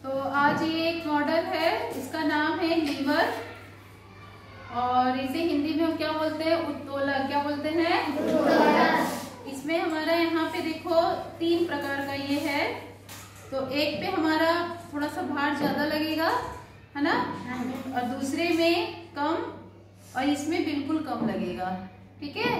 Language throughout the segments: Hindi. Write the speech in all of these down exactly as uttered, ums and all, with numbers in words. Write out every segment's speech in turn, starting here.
तो आज ये एक मॉडल है, इसका नाम है लीवर और इसे हिंदी में हम क्या बोलते हैं, उत्तोलक। क्या बोलते हैं? उत्तोलक। इसमें हमारा यहाँ पे देखो तीन प्रकार का ये है। तो एक पे हमारा थोड़ा सा भार ज्यादा लगेगा, है ना, और दूसरे में कम और इसमें बिल्कुल कम लगेगा। ठीक है।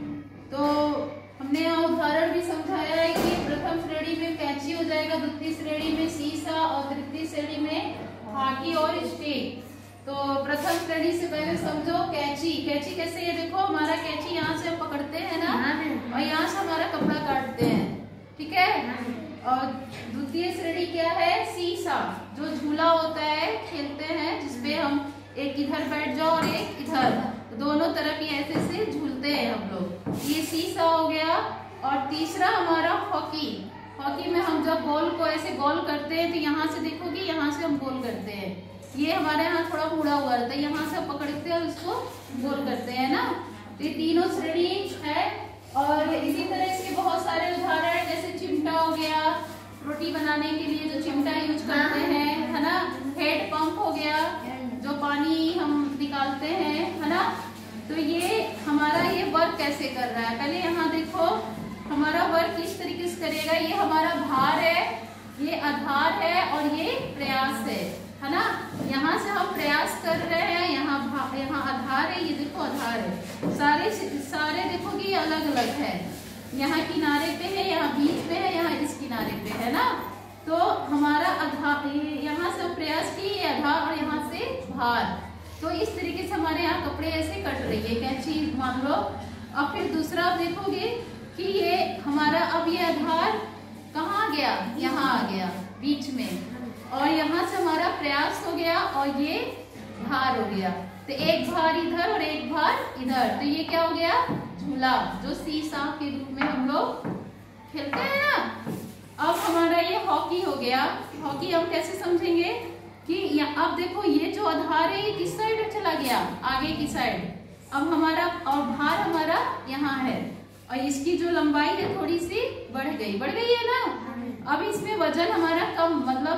तो हमने यहाँ उदाहरण भी समझाया है कि प्रथम श्रेणी में कैंची हो जाएगा, द्वितीय श्रेणी में सीसा और तृतीय श्रेणी में हाकी और स्टेक। तो प्रथम श्रेणी से पहले समझो कैंची। कैंची कैसे है, देखो हमारा कैंची यहाँ से हम पकड़ते हैं ना और यहाँ से हमारा कपड़ा काटते हैं। ठीक है। और द्वितीय श्रेणी क्या है, सीसा, जो झूला होता है, खेलते हैं, जिसपे हम एक इधर बैठ जाओ और एक इधर, दोनों तरफ ये ऐसे से झूलते हैं हम लोग। ये सीसा हो गया। और तीसरा हमारा हॉकी। हॉकी में हम जब बॉल को ऐसे गोल करते हैं तो यहाँ से देखोगे, यहाँ से हम गोल करते हैं। ये हमारे यहाँ थोड़ा मुड़ा हुआ रहता है, यहाँ से हम पकड़ते हैं और इसको गोल करते हैं ना। तो ये तीनों श्रेणी है। और इसी तरह इसके बहुत सारे उदाहरण, जैसे चिमटा हो गया, रोटी बनाने के लिए जो चिमटा यूज करते हैं, है ना। हेड पंप हो गया, जो पानी हम निकालते हैं, है ना। तो ये हमारा ये वर्क कैसे कर रहा है, पहले यहाँ देखो हमारा वर्क किस तरीके से करेगा। ये हमारा भार है, ये आधार है और ये प्रयास है, है ना। यहाँ से हम प्रयास कर रहे हैं, यहाँ यहाँ आधार है, ये देखो आधार है। सारे सारे देखोगे ये अलग अलग है, यहाँ किनारे पे है, यहाँ बीच पे है, यहाँ इस किनारे पे है ना। तो हमारा आधार, यहाँ से प्रयास की, ये आधार और यहाँ से भार। तो इस तरीके से हमारे यहाँ कपड़े ऐसे कट रही है कैंची, मान लो। अब फिर दूसरा आप देखोगे कि ये हमारा अब ये आधार कहाँ गया, यहाँ आ गया बीच में, और यहाँ से हमारा प्रयास हो गया और ये भार हो गया। तो एक भार इधर और एक भार इधर, तो ये क्या हो गया, झूला, जो सीसा के रूप में हम लोग खेलते हैं ना। अब हमारा ये हॉकी हो गया। हॉकी हम कैसे समझेंगे कि अब देखो ये जो आधार है ये किस साइड चला गया, आगे की साइड। अब हमारा और भार हमारा यहाँ है और इसकी जो लंबाई है थोड़ी सी बढ़ गई, बढ़ गई है ना। अब इसमें वजन हमारा कम,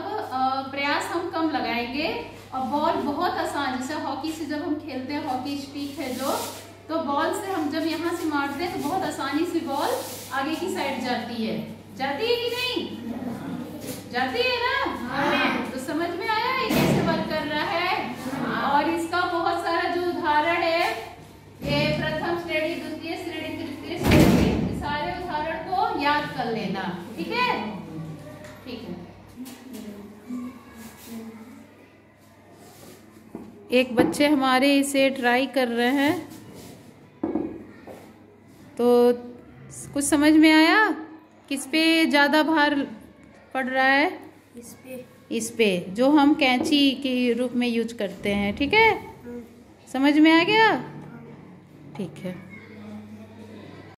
मतलब प्रयास हम कम लगाएंगे और बॉल बहुत आसान, जैसे हॉकी से जब हम खेलते हैं, हॉकी स्टिक है जो, तो बॉल से हम जब यहाँ से मारते हैं तो बहुत आसानी से बॉल आगे की साइड जाती है। जाती है कि नहीं? जाती है ना। तो समझ में आया है कैसे वर्क कर रहा है। और इसका बहुत सारा जो उदाहरण है, ये प्रथम श्रेणी, द्वितीय श्रेणी, तृतीय श्रेणी, सारे उदाहरण को याद कर लेना। ठीक है, ठीक है। एक बच्चे हमारे इसे ट्राई कर रहे हैं, तो कुछ समझ में आया? किस पे ज्यादा भार पड़ रहा है? इस पे। इस पे, जो हम कैंची के रूप में यूज करते हैं। ठीक है, समझ में आ गया? ठीक है।